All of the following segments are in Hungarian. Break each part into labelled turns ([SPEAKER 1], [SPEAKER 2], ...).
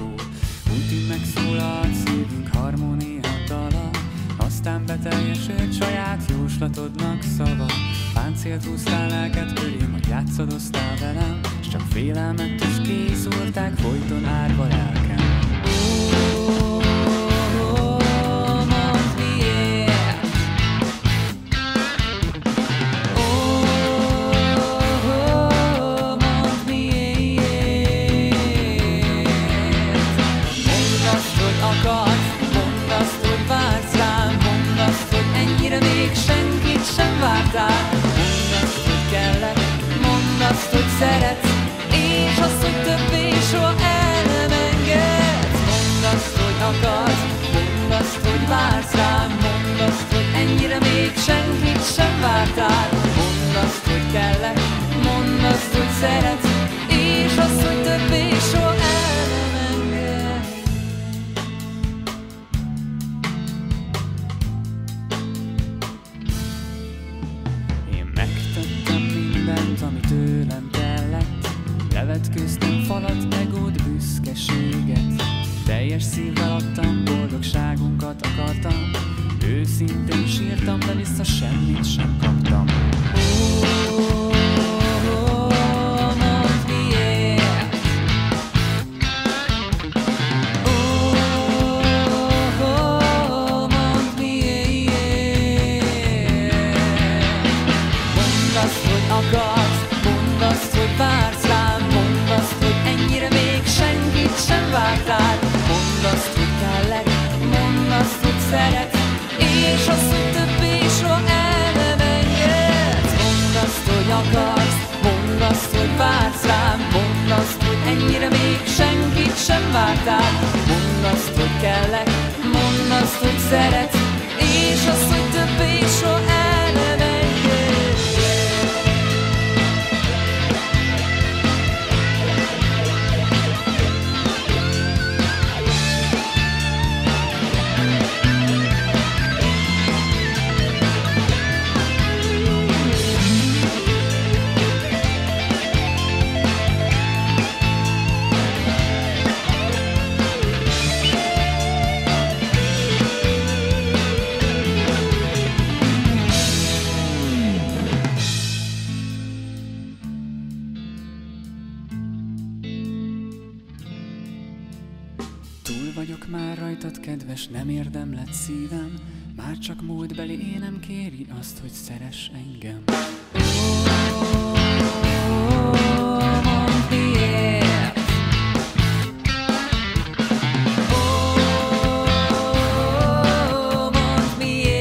[SPEAKER 1] szól. Útig megszólalt szívünk harmónia dala, aztán beteljesült saját jóslatodnak szava. Páncélt húztál lelked körém, hogy játszadoztál velem, s csak félelmet is készültek folyton árva lelkem.
[SPEAKER 2] Szeretsz, és azt, hogy többé soha el nem engedsz. Mondd azt, hogy akarsz, mondd azt, hogy vársz rám, mondd azt, hogy ennyire még senkit sem vártál. Mondd azt, hogy kellek, mondd azt, hogy szeretsz, és azt, hogy többé soha el nem engedsz.
[SPEAKER 1] Én megtettem mindent, ami tőlem tellett, levetkőztem falat, egód, büszkeséget. Teljes szívvel adtam, boldogságunkat akartam, őszintén sírtam, de vissza semmit sem kaptam.
[SPEAKER 2] Szeretsz, és azt, hogy többé soha el nem engedsz. Mondd azt, hogy akarsz, mondd azt, hogy vársz rám, mondd azt, hogy ennyire még senkit sem vártál. Mondd azt, hogy kellek, mondd azt, hogy szeretsz, és azt, hogy többé soha el nem engedsz.
[SPEAKER 1] Túl vagyok már rajtad, kedves, nem érdemled szívem, már csak múltbeli énem kéri azt, hogy szeress engem.
[SPEAKER 2] Mondd miért, mondd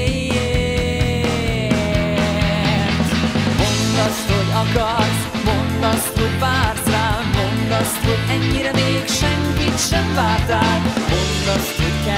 [SPEAKER 2] miért. Mondd azt, hogy akarsz, mondd azt, hogy vársz rám, mondd azt, hogy ennyire még senkit sem vártál. Mondd azt, hogy